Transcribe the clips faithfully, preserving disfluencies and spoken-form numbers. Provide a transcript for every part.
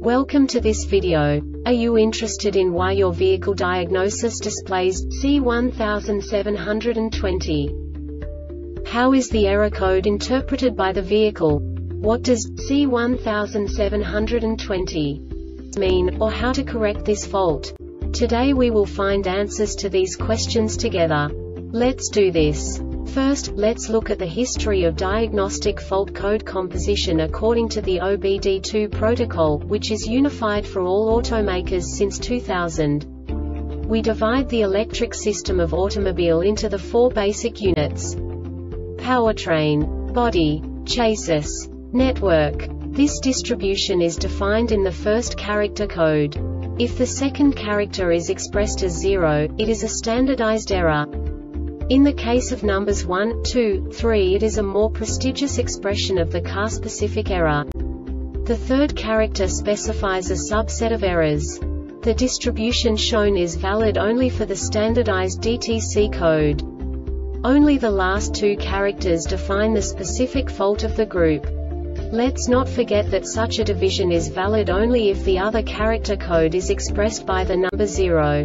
Welcome to this video. Are you interested in why your vehicle diagnosis displays C one seven two zero? How is the error code interpreted by the vehicle? What does C one seven two zero mean, or how to correct this fault? Today we will find answers to these questions together. Let's do this. First, let's look at the history of diagnostic fault code composition according to the O B D two protocol, which is unified for all automakers since two thousand. We divide the electric system of automobile into the four basic units: powertrain, body, chassis, network. This distribution is defined in the first character code. If the second character is expressed as zero, it is a standardized error. In the case of numbers one, two, three, it is a more prestigious expression of the car-specific error. The third character specifies a subset of errors. The distribution shown is valid only for the standardized D T C code. Only the last two characters define the specific fault of the group. Let's not forget that such a division is valid only if the other character code is expressed by the number zero.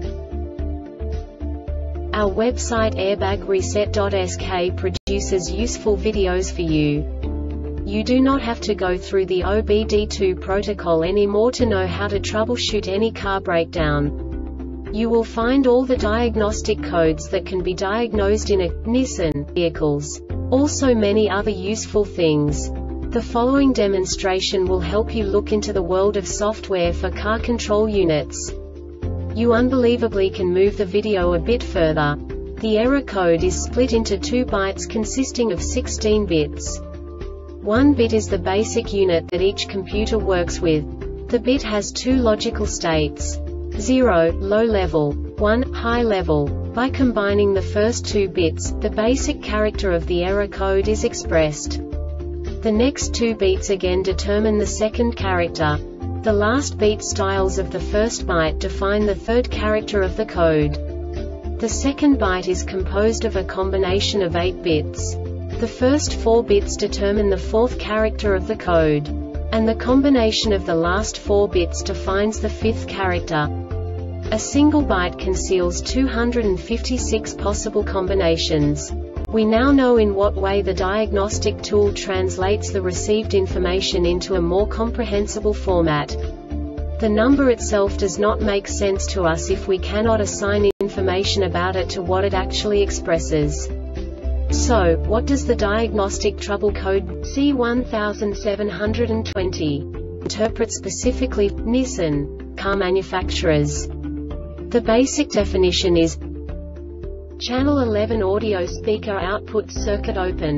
Our website airbag reset dot S K produces useful videos for you. You do not have to go through the O B D two protocol anymore to know how to troubleshoot any car breakdown. You will find all the diagnostic codes that can be diagnosed in a Nissan vehicles. Also many other useful things. The following demonstration will help you look into the world of software for car control units. You unbelievably can move the video a bit further. The error code is split into two bytes consisting of sixteen bits. One bit is the basic unit that each computer works with. The bit has two logical states: zero, low level, one, high level. By combining the first two bits, the basic character of the error code is expressed. The next two bits again determine the second character. The last beat styles of the first byte define the third character of the code. The second byte is composed of a combination of eight bits. The first four bits determine the fourth character of the code. And the combination of the last four bits defines the fifth character. A single byte conceals two hundred fifty-six possible combinations. We now know in what way the diagnostic tool translates the received information into a more comprehensible format. The number itself does not make sense to us if we cannot assign information about it to what it actually expresses. So, what does the diagnostic trouble code C one seven two zero interpret specifically for Nissan car manufacturers? The basic definition is Channel eleven audio speaker output circuit open.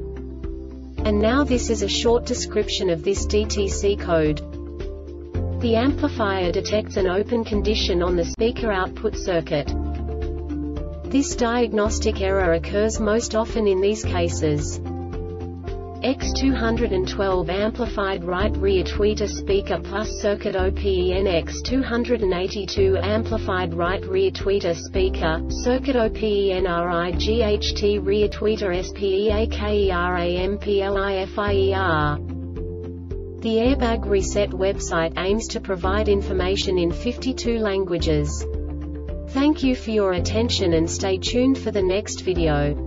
And now this is a short description of this D T C code. The amplifier detects an open condition on the speaker output circuit. This diagnostic error occurs most often in these cases: X two twelve amplified right rear tweeter speaker plus circuit open, X two eighty-two amplified right rear tweeter speaker, circuit open, RIGHT rear tweeter SPEAKERAMPLIFIER. The Airbag Reset website aims to provide information in fifty-two languages. Thank you for your attention and stay tuned for the next video.